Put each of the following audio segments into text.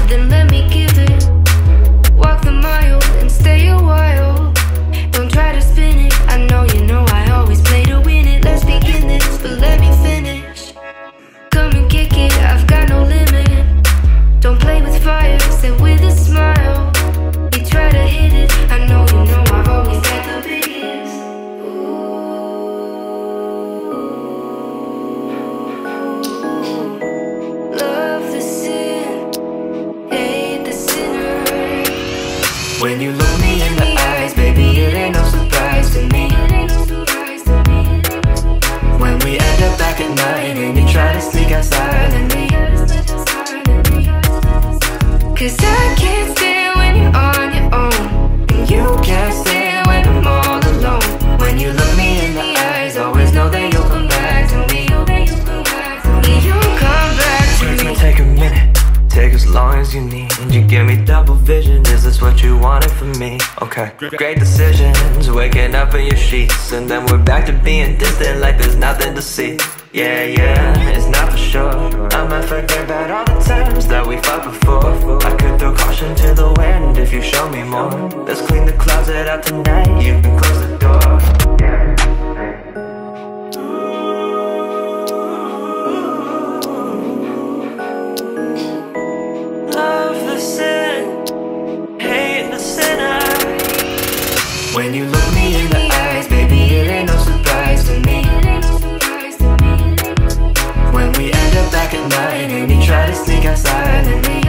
then let me give it. Walk the mile and stay a while. Don't try to spin it, I know you know I always play to win it. Let's begin this, but let me finish. Come and kick it, I've got no limit. Don't play with fire, say with a smile. You try to hit it, I know you know I've always got the biggest. Love the sin, hate the sinner. When you look me in the eyes, baby, it ain't no surprise to me. When we end up back at night and you try to sneak out silently. Cause I can't stand when you're on your own, and you can't stand when I'm all alone. When you look me in the eyes, always know that you'll come back to me. You'll come back to me. It's gonna take a minute, take as long as you need. And you give me double vision, is this what you wanted from me? Okay, great decisions, waking up in your sheets. And then we're back to being distant like there's nothing to see. Yeah, yeah, it's not for sure. I might forget about all the times that we fought before. I could throw caution to the wind if you show me more. Let's clean the closet out tonight, you can close the door. Love the sin, hate the sinner. When you look me in the eyes, baby, it ain't no surprise to me. When we end up back at night and you try to sneak out silently.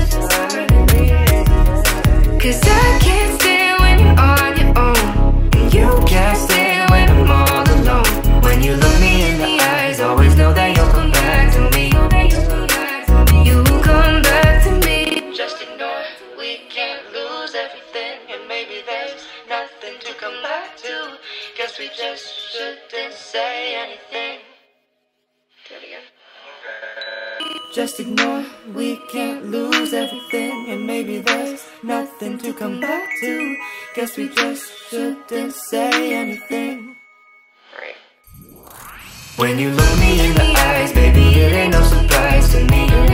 Cause I can't stand when you're on your own, and you can't stand when I'm all alone. When you look me in the eyes, always know that you'll come back to me. You'll come back to me. Just ignore, we can't lose everything, and maybe there's nothing to come back to. Guess we just shouldn't say anything. Do it again. Just ignore, we can't lose everything, and maybe there's nothing to come back to. Guess we just shouldn't say anything. Right. When you look me in the eyes, baby, it ain't no surprise to me.